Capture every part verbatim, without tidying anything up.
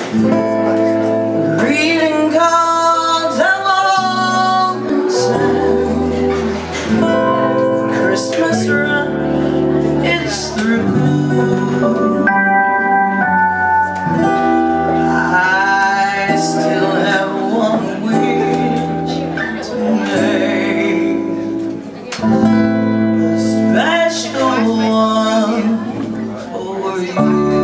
Greeting cards have all been sent. Christmas run, it's through. I still have one wish to make, a special one for you.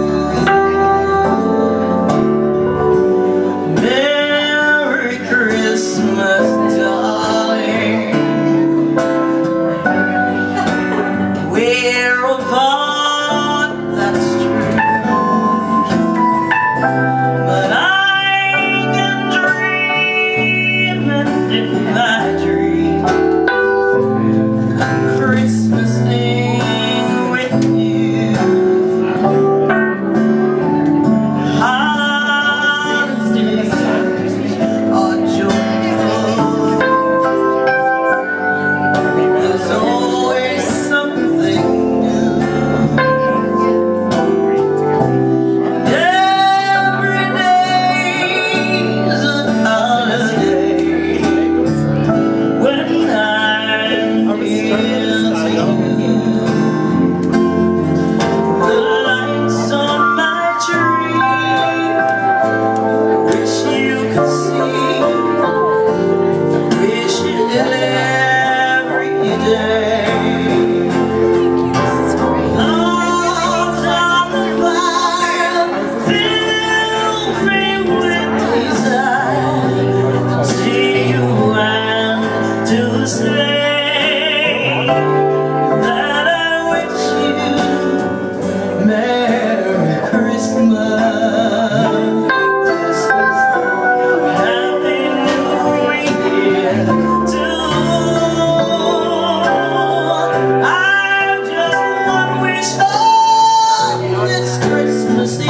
Merry Christmas, darling. We're apart, that's true, but I can dream, and in my dream I'm Christmasing with you. Holidays are joyful. There's always something new, and every day's a holiday when I'm near to you. The lights on my tree, wish you could see, wish it every day. Logs on the fire fill me with desire to see you and to say that I wish you Merry Christmas, Happy New Year too. I just want to wish on this Christmas Eve,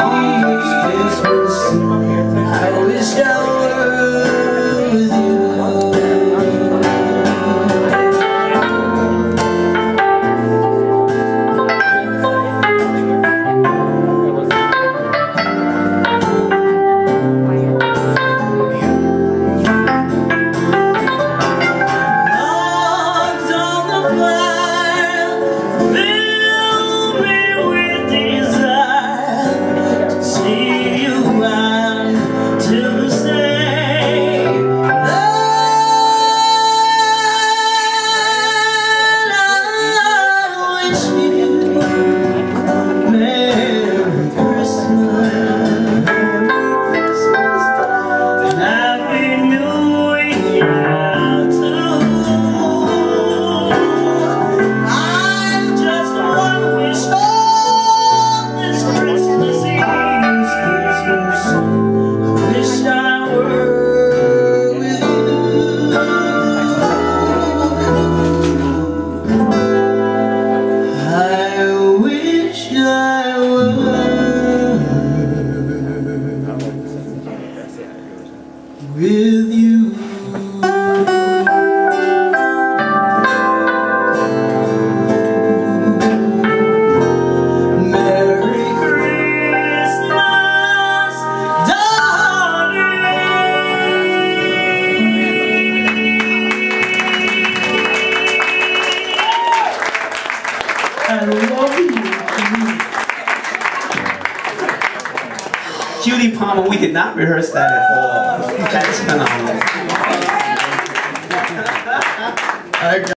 I wish I were with you. Logs on the fire fill me with desire to see you and to say that I wish you Merry Christmas, Happy New Year too. I just want to wish on this Christmas Eve, wish I were with you. I wish I were with you. Merry Christmas, darling. I love you. Judy Palmer, we did not rehearse that at all. That is phenomenal. I